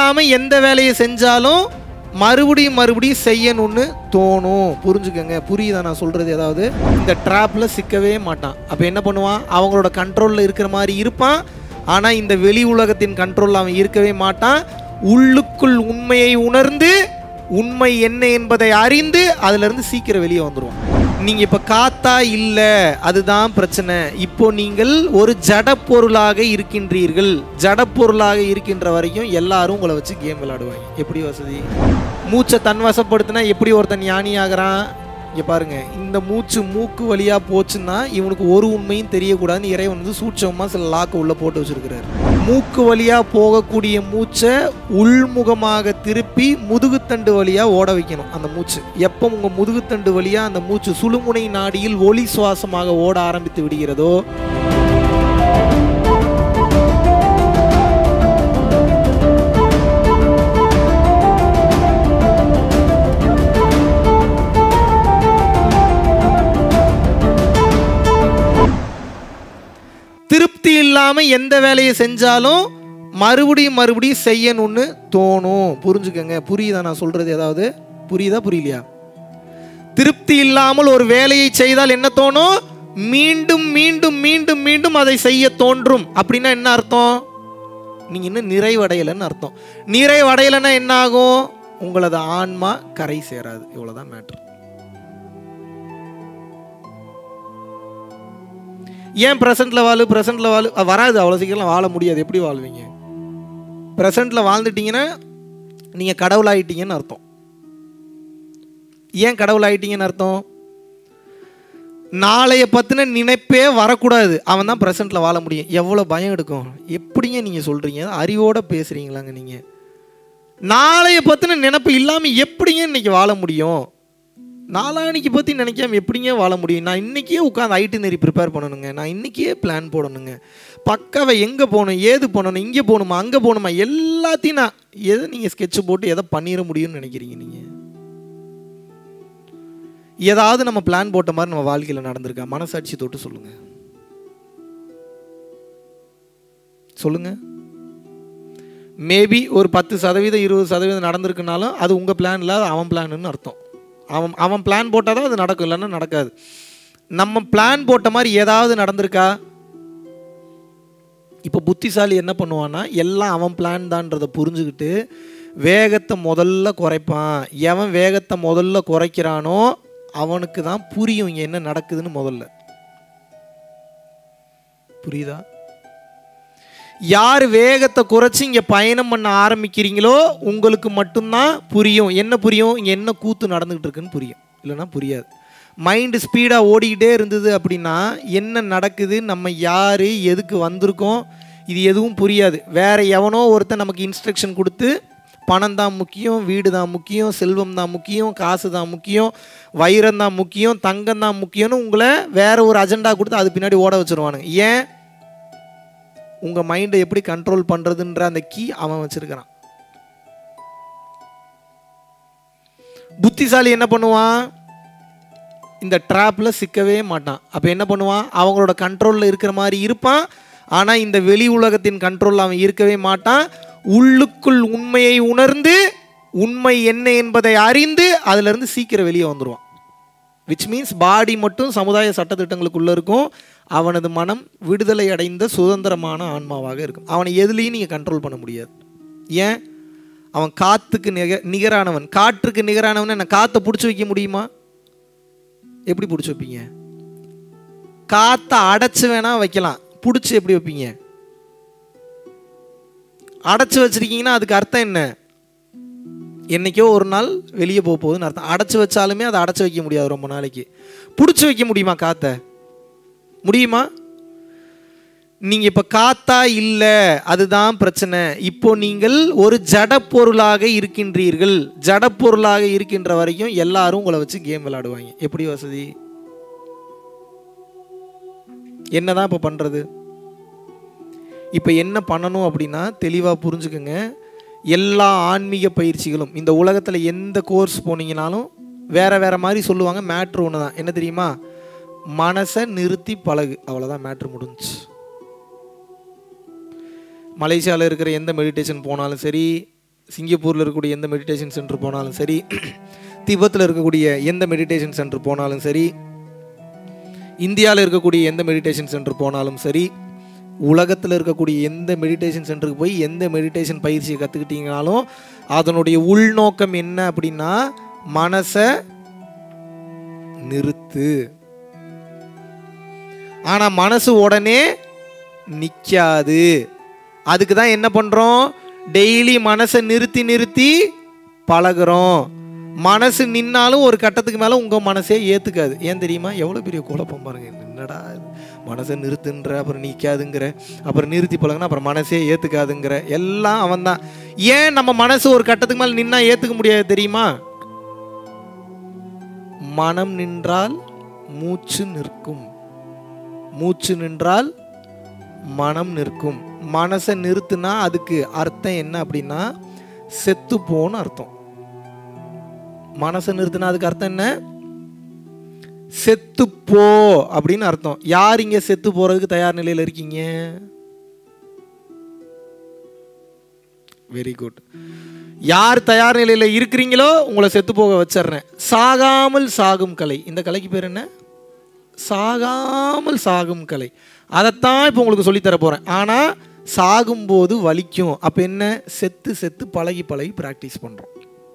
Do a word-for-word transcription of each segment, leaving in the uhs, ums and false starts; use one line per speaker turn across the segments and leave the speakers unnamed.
இல்லாமல் எந்த வேலையை செஞ்சாலும் மறுபடியும் மறுபடியும் செய்யணும்னு தோணும். புரிஞ்சுக்கங்க, புரியுதா நான் சொல்கிறது? ஏதாவது இந்த ட்ராப்பில் சிக்கவே மாட்டான். அப்போ என்ன பண்ணுவான்? அவங்களோட கண்ட்ரோலில் இருக்கிற மாதிரி இருப்பான். ஆனால் இந்த வெளி உலகத்தின் கண்ட்ரோலில் அவன் இருக்கவே மாட்டான். உள்ளுக்குள் உண்மையை உணர்ந்து உண்மை என்ன என்பதை அறிந்து அதிலிருந்து சீக்கிரம் வெளியே வந்துடுவான். நீங்கள் இப்போ காத்தா இல்லை, அதுதான் பிரச்சனை. இப்போ நீங்கள் ஒரு ஜடப்பொருளாக இருக்கின்றீர்கள். ஜடப்பொருளாக இருக்கின்ற வரைக்கும் எல்லாரும் உங்களை வச்சு கேம் விளையாடுவாங்க. எப்படி வசதி? மூச்சை தன்வசப்படுத்தினா எப்படி ஒருத்தன் ஞானி ஆகிறான்? இங்கே பாருங்க, இந்த மூச்சு மூக்கு வழியாக போச்சுன்னா இவனுக்கு ஒரு உண்மையும் தெரியக்கூடாதுன்னு இறைவன் வந்து சூட்சமாக சில லாக்க உள்ளே போட்டு வச்சுருக்கிறார். மூக்கு வழியாக போகக்கூடிய மூச்சை உள்முகமாக திருப்பி முதுகுத்தண்டு வழியாக ஓட வைக்கணும். அந்த மூச்சு எப்போ உங்கள் முதுகுத்தண்டு வழியாக அந்த மூச்சு சுழுமுனை நாடியில் ஒளி சுவாசமாக ஓட ஆரம்பித்து விடுகிறதோ, திருப்தி இல்லாமல் எந்த வேலையை செஞ்சாலும் மறுபடியும் மறுபடியும் செய்யணும்னு தோணும். புரிஞ்சுக்கங்க, புரியுதா நான் சொல்றது? ஏதாவது புரியுதா புரியலையா? திருப்தி இல்லாமல் ஒரு வேலையை செய்தால் என்ன தோணும்? மீண்டும் மீண்டும் மீண்டும் மீண்டும் அதை செய்ய தோன்றும். அப்படின்னா என்ன அர்த்தம்? நீங்க இன்னும் நிறைவடையலைன்னு அர்த்தம். நிறைவடையலைன்னா என்ன ஆகும்? உங்களது ஆன்மா கரை சேராது. இவ்வளவுதான் மேட்டர். ஏன் ப்ரெசென்ட்ல வாழு ப்ரெசென்ட்ல வாழு வராது. அவ்வளோ சீக்கிரம் வாழ முடியாது. எப்படி வாழ்வீங்க? ப்ரெசென்ட்ல வாழ்ந்துட்டீங்கன்னா நீங்கள் கடவுள் ஆகிட்டீங்கன்னு அர்த்தம். ஏன் கடவுள் ஆகிட்டீங்கன்னு அர்த்தம்? நாளைய பற்றின நினைப்பே வரக்கூடாது. அவன் தான் ப்ரெசென்ட்ல வாழ முடியும். எவ்வளோ பயம் எடுக்கும்? எப்படிங்க நீங்கள் சொல்கிறீங்க? அறிவோடு பேசுகிறீங்களாங்க நீங்கள்? நாளைய பற்றின நினைப்பு இல்லாமல் எப்படிங்க இன்னைக்கு வாழ முடியும்? நாளானிக்கு பற்றி நினைக்காம எப்படிங்க வாழ முடியும்? நான் இன்றைக்கே உட்காந்து ஐட்டினரி ப்ரிப்பேர் பண்ணணுங்க. நான் இன்றைக்கே பிளான் போடணுங்க. பக்காவை எங்கே போகணும், ஏது பண்ணணும், இங்கே போகணுமா, அங்கே போகணுமா, எல்லாத்தையும் நான் எதை நீங்கள் ஸ்கெட்சு போட்டு எதை பண்ணிட முடியும்னு நினைக்கிறீங்க? நீங்கள் ஏதாவது நம்ம பிளான் போட்ட மாதிரி நம்ம வாழ்க்கையில் நடந்திருக்கா? மனசாட்சி தொட்டு சொல்லுங்க, சொல்லுங்க. மேபி ஒரு பத்து சதவீதம் இருபது சதவீதம் நடந்திருக்குனாலும் அது உங்கள் பிளான் இல்லை, அது அவன் பிளான்னு அர்த்தம். அவன் அவன் பிளான் போட்டால் தான் அது நடக்கும், இல்லைன்னா நடக்காது. நம்ம பிளான் போட்ட மாதிரி ஏதாவது நடந்திருக்கா? இப்போ புத்திசாலி என்ன பண்ணுவான்னா, எல்லாம் அவன் பிளான் தான்றதை புரிஞ்சுக்கிட்டு வேகத்தை முதல்ல குறைப்பான். எவன் வேகத்தை முதல்ல குறைக்கிறானோ அவனுக்கு தான் புரியும் இங்கே என்ன நடக்குதுன்னு. முதல்ல புரியுதா? யார் வேகத்தை குறைச்சி இங்கே பயணம் பண்ண ஆரம்பிக்கிறீங்களோ உங்களுக்கு மட்டும்தான் புரியும். என்ன புரியும்? இங்கே என்ன கூத்து நடந்துகிட்டு இருக்குன்னு புரியும், இல்லைன்னா புரியாது. மைண்டு ஸ்பீடாக ஓடிக்கிட்டே இருந்தது அப்படின்னா என்ன நடக்குது, நம்ம யார், எதுக்கு வந்திருக்கோம், இது எதுவும் புரியாது. வேறு எவனோ ஒருத்தன் நமக்கு இன்ஸ்ட்ரக்ஷன் கொடுத்து பணம் தான் முக்கியம், வீடு தான் முக்கியம், செல்வம் தான் முக்கியம், காசு தான் முக்கியம், வைரம் தான் முக்கியம், தங்கம் தான் முக்கியம்னு உங்களை வேற ஒரு அஜெண்டா கொடுத்து அது பின்னாடி ஓட வச்சுருவானுங்க. ஏன்? உங்கள் மைண்டை எப்படி கண்ட்ரோல் பண்ணுறதுன்ற அந்த கீ அவன் வச்சிருக்கிறான். புத்திசாலி என்ன பண்ணுவான்? இந்த ட்ராப்பில் சிக்கவே மாட்டான். அப்போ என்ன பண்ணுவான்? அவங்களோட கண்ட்ரோலில் இருக்கிற மாதிரி இருப்பான். ஆனால் இந்த வெளி உலகத்தின் கண்ட்ரோலில் அவன் இருக்கவே மாட்டான். உள்ளுக்குள் உண்மையை உணர்ந்து உண்மை என்ன என்பதை அறிந்து அதிலிருந்து சீக்கிரம் வெளியே வந்துடுவான். விச் மீன்ஸ் பாடி மட்டும் சமுதாய சட்டத்திட்டங்களுக்குள்ளே இருக்கும். அவனது மனம் விடுதலை அடைந்த சுதந்திரமான ஆன்மாவாக இருக்கும். அவனை எதுலேயும் நீங்கள் கண்ட்ரோல் பண்ண முடியாது. ஏன்? அவன் காற்றுக்கு நிக நிகரானவன் காற்றுக்கு நிகரானவன். என்ன காற்றை பிடிச்சி வைக்க முடியுமா? எப்படி பிடிச்சி வைப்பீங்க? காற்றை அடைச்சி வேணா வைக்கலாம், பிடிச்சி எப்படி வைப்பீங்க? அடைச்சி வச்சிருக்கீங்கன்னா அதுக்கு அர்த்தம் என்ன? என்னைக்கோ ஒரு நாள் வெளியே போக போகுதுன்னு அர்த்தம். அடைச்சி வச்சாலுமே அதை அடைச்சி வைக்க முடியாது ரொம்ப நாளைக்கு. பிடிச்சி வைக்க முடியுமா காற்றை? முடியுமா? நீங்கள் இப்போ காத்தா இல்லை, அதுதான் பிரச்சனை. இப்போ நீங்கள் ஒரு ஜடப்பொருளாக இருக்கின்றீர்கள். ஜடப்பொருளாக இருக்கின்ற வரைக்கும் எல்லாரும் உங்களை வச்சு கேம் விளையாடுவாங்க. எப்படி வசதி? என்னதான் இப்போ பண்ணுறது? இப்போ என்ன பண்ணணும் அப்படின்னா தெளிவாக புரிஞ்சுக்குங்க. எல்லா ஆன்மீக பயிற்சிகளும் இந்த உலகத்தில் எந்த கோர்ஸ் போனீங்கனாலும் வேறு வேறு மாதிரி சொல்லுவாங்க. மேட்ரு ஒன்று தான். என்ன தெரியுமா? மனசை நிறுத்தி பழகு. அவ்வளோதான், மேட்ரு முடிஞ்சு. மலேசியாவில் இருக்கிற எந்த மெடிடேஷன் போனாலும் சரி, சிங்கப்பூரில் இருக்கக்கூடிய எந்த மெடிடேஷன் சென்டர் போனாலும் சரி, திபெத்தில் இருக்கக்கூடிய எந்த மெடிடேஷன் சென்டர் போனாலும் சரி, இந்தியாவில் இருக்கக்கூடிய எந்த மெடிடேஷன் சென்டர் போனாலும் சரி, உலகத்தில் இருக்கக்கூடிய எந்த மெடிடேஷன் சென்டருக்கு போய் எந்த மெடிடேஷன் பயிற்சியை கற்றுக்கிட்டீங்கனாலும் அதனுடைய உள்நோக்கம் என்ன அப்படின்னா, மனசை நிறுத்து. ஆனா மனசு உடனே நிக்காது. அதுக்கு தான் என்ன பண்றோம், டெய்லி மனசை நிறுத்தி நிறுத்தி பழகுறோம். மனசு நின்னாலும் ஒரு கட்டத்துக்கு மேல உங்க மனசே ஏத்துக்காது. ஏன் தெரியுமா? எவ்வளவு பெரிய குழப்பம் பாருங்க. என்னடா மனசை நிறுத்துன்ற, அப்புறம் நிக்காதுங்கிற, அப்புறம் நிறுத்தி பழகுனா அப்புறம் மனசே ஏத்துக்காதுங்கிற, எல்லாம் அவன் தான். ஏன் நம்ம மனசு ஒரு கட்டத்துக்கு மேல நின்னா ஏத்துக்க முடியாது தெரியுமா? மனம் நின்றால் மூச்சு நிற்கும், மூச்சு நின்றால் மனம் நிற்கும். மனசை நிறுத்துனா அதுக்கு அர்த்தம் என்ன அப்படின்னா செத்து போன்னு அர்த்தம். மனசை நிறுத்தினா அதுக்கு அர்த்தம் என்ன? செத்து போ அப்படின்னு அர்த்தம். யார் இங்க செத்து போறதுக்கு தயார் நிலையில இருக்கீங்க? Very good. யார் தயார் நிலையில இருக்கிறீங்களோ உங்களை செத்து போக வச்சிடுறேன். சாகாமல் சாகும் கலை, இந்த கலைக்கு பேர் என்ன? சாகாமல் சாகும் கலை. அதைத்தான் இப்போ உங்களுக்கு சொல்லித்தர போறேன். ஆனா சாகும்போது வலிக்கும். அப்ப என்ன? செத்து செத்து பழகி பழகி பிராக்டிஸ் பண்றோம்.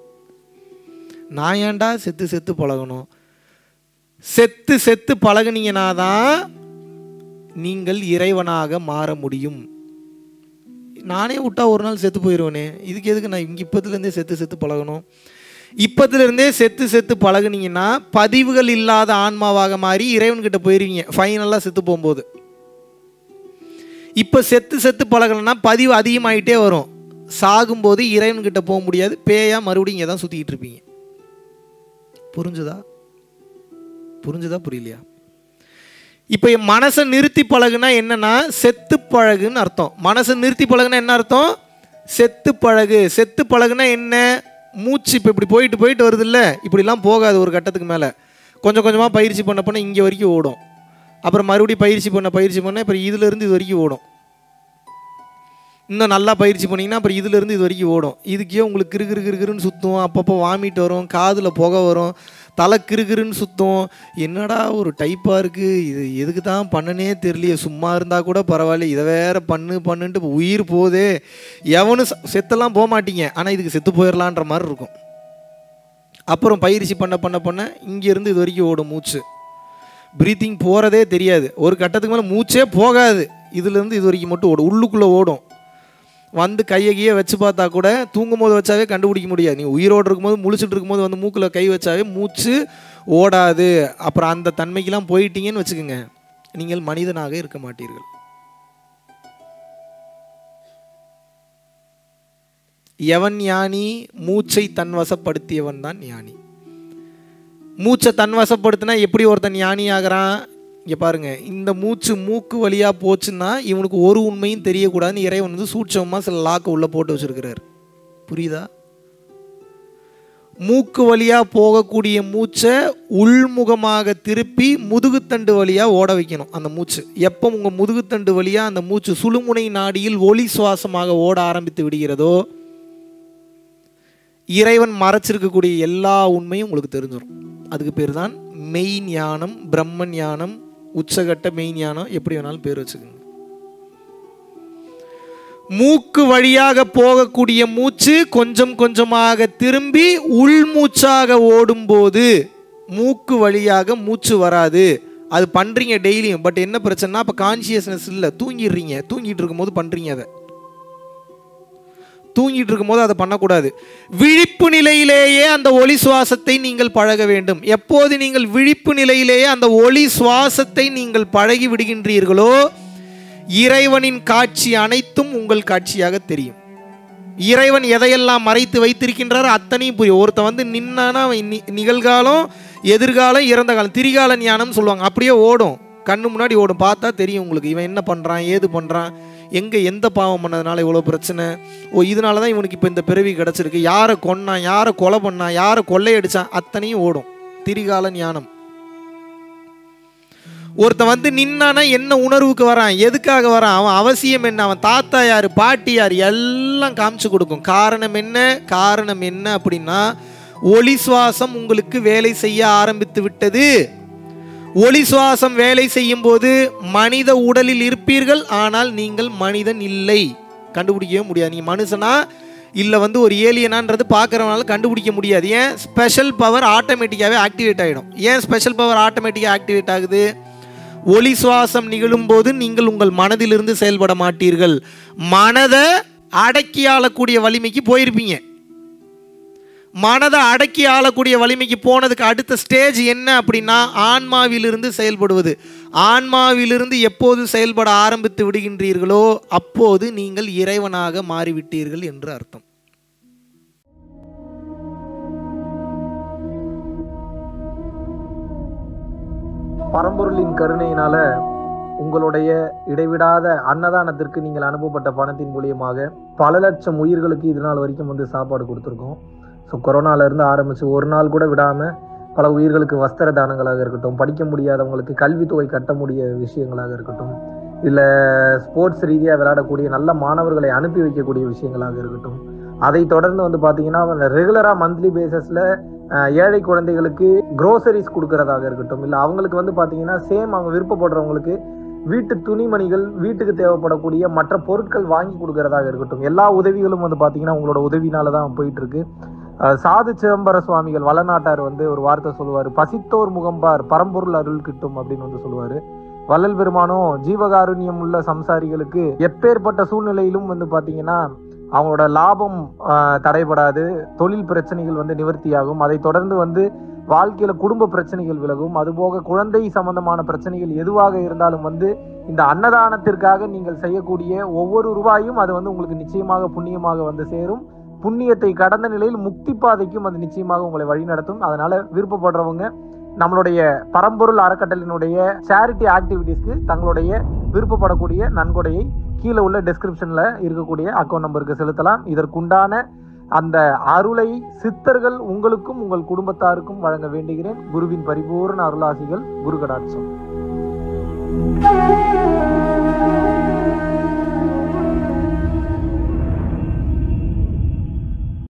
நான் ஏன்டா செத்து செத்து பழகணும்? செத்து செத்து பழகுனீங்கன்னா தான் நீங்கள் இறைவனாக மாற முடியும். நானே விட்டா ஒரு நாள் செத்து போயிடுவேனே, இதுக்கு எதுக்கு நான் இங்கே இப்பத்துலேருந்தே செத்து செத்து பழகணும்? இப்பத்துலேருந்தே செத்து செத்து பழகுனீங்கன்னா பதிவுகள் இல்லாத ஆன்மாவாக மாறி இறைவன்கிட்ட போயிருவீங்க ஃபைனலாக செத்து போகும்போது. இப்போ செத்து செத்து பழகலைன்னா பதிவு அதிகமாகிட்டே வரும். சாகும்போது இறைவன்கிட்ட போக முடியாது, பேயா மறுபடியும் இங்கே தான் சுற்றிக்கிட்டு இருப்பீங்க. புரிஞ்சுதா? புரிஞ்சுதா புரியலையா? இப்போ மனசை நிறுத்தி பழகுனா என்னன்னா செத்து பழகுன்னு அர்த்தம். மனசை நிறுத்தி பழகுனா என்ன அர்த்தம்? செத்து பழகு. செத்து பழகுனா என்ன? மூச்சு இப்போ இப்படி போயிட்டு போயிட்டு வருது இல்லை, இப்படிலாம் போகாது. ஒரு கட்டத்துக்கு மேலே கொஞ்சம் கொஞ்சமாக பயிற்சி பண்ண பண்ண இங்கே வரைக்கும் ஓடும். அப்புறம் மறுபடியும் பயிற்சி பண்ண பயிற்சி பண்ண அப்புறம் இதுலேருந்து இது வரைக்கும் ஓடும். இன்னும் நல்லா பயிற்சி பண்ணிங்கன்னா அப்புறம் இதுலேருந்து இது வரைக்கும் ஓடும். இதுக்கே உங்களுக்கு கிரு கிரு கிருன்னு சுற்றும், அப்பப்போ வாமிட் வரும், காதில் புகை வரும், தலை கிருகிருன்னு சுத்தம். என்னடா ஒரு டைப்பாக இருக்குது, இது எதுக்கு தான் பண்ணனே தெரியலையே, சும்மா இருந்தால் கூட பரவாயில்ல, இதை வேற பண்ணு பண்ணுன்ட்டு உயிர் போதே. எவனும் செத்தெல்லாம் போக மாட்டீங்க, ஆனால் இதுக்கு செத்து போயிடலான்ற மாதிரி இருக்கும். அப்புறம் பயிற்சி பண்ண பண்ண பண்ண இங்கேருந்து இது வரைக்கும் ஓடும் மூச்சு. ப்ரீத்திங் போகிறதே தெரியாது. ஒரு கட்டத்துக்கு மேலே மூச்சே போகாது, இதுலேருந்து இது வரைக்கும் மட்டும் ஓடும், உள்ளுக்குள்ளே ஓடும். வந்து கையை கையை வச்சு பார்த்தா கூட தூங்கும் போது வச்சாவே கண்டுபிடிக்க முடியாது. நீ உயிரோடு இருக்கும்போது முழிச்சுட்டு இருக்கும்போது வந்து மூக்கில் கை வச்சாவே மூச்சு ஓடாது. அப்புறம் அந்த தன்மைக்கெல்லாம் போயிட்டீங்கன்னு வச்சுக்கோங்க, நீங்கள் மனிதனாக இருக்க மாட்டீர்கள். எவன் ஞானி? மூச்சை தன்வசப்படுத்தியவன் தான் ஞானி. மூச்சை தன்வசப்படுத்தினா எப்படி ஒருத்தன் ஞானி ஆகிறான்? இங்கே பாருங்க, இந்த மூச்சு மூக்கு வழியாக போச்சுன்னா இவனுக்கு ஒரு உண்மையும் தெரியக்கூடாதுன்னு இறைவன் வந்து சூட்சமாக சில லாக்கை உள்ளே போட்டு வச்சுருக்கிறார். புரியுதா? மூக்கு வழியாக போகக்கூடிய மூச்சை உள்முகமாக திருப்பி முதுகுத்தண்டு வழியாக ஓட வைக்கணும். அந்த மூச்சு எப்போ உங்கள் முதுகுத்தண்டு வழியாக அந்த மூச்சு சுழுமுனை நாடியில் ஒளி சுவாசமாக ஓட ஆரம்பித்து விடுகிறதோ இறைவன் மறைச்சிருக்கக்கூடிய எல்லா உண்மையும் உங்களுக்கு தெரிஞ்சிடும். அதுக்கு பேர் தான் மெய் ஞானம், பிரம்ம ஞானம், உச்சகட்ட மெய் ஞானம், எப்படி வேணாலும் பேர் வச்சுக்கோங்க. மூக்கு வழியாக போகக்கூடிய மூச்சு கொஞ்சம் கொஞ்சமாக திரும்பி உள்மூச்சாக ஓடும்போது மூக்கு வழியாக மூச்சு வராது. அது பண்ணுறீங்க டெய்லியும். பட் என்ன பிரச்சனைனா அப்போ கான்சியஸ்னஸ் இல்லை, தூங்கிடுறீங்க. தூங்கிட்டு இருக்கும்போது பண்ணுறீங்க. அதை தூங்கிட்டு இருக்கும்போது அதை பண்ணக்கூடாது. விழிப்பு நிலையிலேயே அந்த ஒளி சுவாசத்தை நீங்கள் பழக வேண்டும். எப்போது நீங்கள் விழிப்பு நிலையிலேயே அந்த ஒளி சுவாசத்தை நீங்கள் பழகி விடுகின்றீர்களோ இறைவனின் காட்சி அனைத்தும் உங்கள் காட்சியாக தெரியும். இறைவன் எதையெல்லாம் மறைத்து வைத்திருக்கின்றாரோ அத்தனையும் புரியும். ஒருத்த வந்து நின்னானா நிகழ்காலம், எதிர்காலம், இறந்த காலம், திரிகால ஞானம் சொல்லுவாங்க. அப்படியே ஓடும், கண்ணு முன்னாடி ஓடும். பார்த்தா தெரியும் உங்களுக்கு இவன் என்ன பண்ணுறான், ஏது பண்ணுறான், எங்கே எந்த பாவம் பண்ணதுனால இவ்வளோ பிரச்சனை, ஓ இதனால தான் இவனுக்கு இப்போ இந்த பிறவி கிடச்சிருக்கு, யாரை கொன்னான், யாரை கொலை பண்ணான், யாரை கொள்ளையடிச்சான், அத்தனையும் ஓடும். திரிகால ஞானம். ஒருத்தன் வந்து நின்னானா என்ன உணர்வுக்கு வரான், எதுக்காக வரான், அவன் அவசியம் என்ன, அவன் தாத்தா யார், பாட்டி யார், எல்லாம் காமிச்சு கொடுக்கும். காரணம் என்ன? காரணம் என்ன அப்படின்னா, ஒளி சுவாசம் உங்களுக்கு வேலை செய்ய ஆரம்பித்து விட்டது. ஒளி சுவாசம் வேலை செய்யும் போது மனித உடலில் இருப்பீர்கள், ஆனால் நீங்கள் மனிதன் இல்லை, கண்டுபிடிக்கவே முடியாது. நீ மனுஷனா இல்லை வந்து ஒரு ஏலியனான்றது பார்க்குறவனால கண்டுபிடிக்க முடியாது. ஏன்? ஸ்பெஷல் பவர் ஆட்டோமேட்டிக்காகவே ஆக்டிவேட் ஆகிடும். ஏன் ஸ்பெஷல் பவர் ஆட்டோமேட்டிக்காக ஆக்டிவேட் ஆகுது? ஒளி சுவாசம் நிகழும்போது நீங்கள் உங்கள் மனதிலிருந்து செயல்பட மாட்டீர்கள். மனதை அடக்கி ஆளக்கூடிய வலிமைக்கு போயிருப்பீங்க. மனதை அடக்கி ஆளக்கூடிய வலிமைக்கு போனதுக்கு அடுத்த ஸ்டேஜ் என்ன அப்படின்னா, ஆன்மாவிலிருந்து செயல்படுவது. ஆன்மாவிலிருந்து எப்போது செயல்பட ஆரம்பித்து விடுகின்றீர்களோ அப்போது நீங்கள் இறைவனாக மாறிவிட்டீர்கள் என்று அர்த்தம்.
பரம்பொருளின் கருணையினால உங்களுடைய இடைவிடாத அன்னதானத்திற்கு நீங்கள் அனுப்பப்பட்ட பணத்தின் மூலியமாக பல லட்சம் உயிர்களுக்கு இது நாள் வரைக்கும் வந்து சாப்பாடு கொடுத்துருக்கோம். ஸோ கொரோனாலேருந்து ஆரம்பித்து ஒரு நாள் கூட விடாமல் பல உயிர்களுக்கு வஸ்திர தானங்களாக இருக்கட்டும், படிக்க முடியாதவங்களுக்கு கல்வித்தொகை கட்ட முடிய விஷயங்களாக இருக்கட்டும், இல்லை ஸ்போர்ட்ஸ் ரீதியாக விளையாடக்கூடிய நல்ல மாணவர்களை அனுப்பி வைக்கக்கூடிய விஷயங்களாக இருக்கட்டும், அதை தொடர்ந்து வந்து பார்த்தீங்கன்னா ரெகுலராக மந்த்லி பேசிஸில் ஏழை குழந்தைகளுக்கு க்ரோசரிஸ் கொடுக்கறதாக இருக்கட்டும், இல்லை அவங்களுக்கு வந்து பார்த்தீங்கன்னா சேம் அவங்க விருப்பப்படுறவங்களுக்கு வீட்டு துணிமணிகள், வீட்டுக்கு தேவைப்படக்கூடிய மற்ற பொருட்கள் வாங்கி கொடுக்கறதாக இருக்கட்டும், எல்லா உதவிகளும் வந்து பார்த்தீங்கன்னா உங்களோட உதவினால தான் போயிட்டு இருக்கு. சாது சிதம்பர சுவாமிகள் வளநாட்டார் வந்து ஒரு வார்த்தை சொல்லுவார், பசித்தோர் முகம்பார் பரம்பொருள் அருள் கிட்டும் அப்படின்னு வந்து சொல்லுவார். வள்ளல் பெருமானும் ஜீவகாருண்யம் உள்ள சம்சாரிகளுக்கு எப்பேற்பட்ட சூழ்நிலையிலும் வந்து பார்த்தீங்கன்னா அவங்களோட லாபம் தடைபடாது, தொழில் பிரச்சனைகள் வந்து நிவர்த்தியாகும், அதை தொடர்ந்து வந்து வாழ்க்கையில குடும்ப பிரச்சனைகள் விலகும், அதுபோக குழந்தை சம்பந்தமான பிரச்சனைகள் எதுவாக இருந்தாலும் வந்து இந்த அன்னதானத்திற்காக நீங்கள் செய்யக்கூடிய ஒவ்வொரு ரூபாயும் அது வந்து உங்களுக்கு நிச்சயமாக புண்ணியமாக வந்து சேரும். புண்ணியத்தை கடந்த நிலையில் முக்தி பாதைக்கும் அது நிச்சயமாக உங்களை வழிநடத்தும். அதனால விருப்பப்படுறவங்க நம்மளுடைய பரம்பொருள் அறக்கட்டளையினுடைய சேரிட்டி ஆக்டிவிட்டீஸ்க்கு தங்களுடைய விருப்பப்படக்கூடிய நன்கொடையை கீழே உள்ள டெஸ்கிரிப்ஷன்ல இருக்கக்கூடிய அக்கௌண்ட் நம்பருக்கு செலுத்தலாம். இதற்குண்டான அந்த அருளை சித்தர்கள் உங்களுக்கும் உங்கள் குடும்பத்தாருக்கும் வழங்க வேண்டுகிறேன். குருவின் பரிபூர்ண அருளாசிகள். குரு கடாட்சம்.